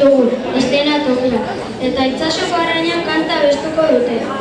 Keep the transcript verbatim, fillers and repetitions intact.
ditugu, estena tokia, eta itsasoko arrainak kanta abestuko dute.